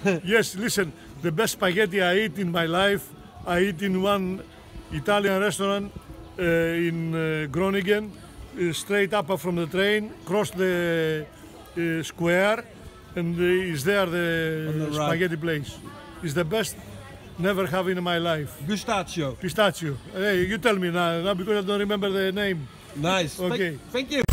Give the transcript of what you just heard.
Yes, listen, the best spaghetti I eat in my life, I eat in one Italian restaurant in Groningen, straight up from the train, cross the square, and is there the spaghetti place. It's the best never have in my life. Gustaccio. Pistachio. Hey, you tell me now because I don't remember the name. Nice. Okay. Thank you.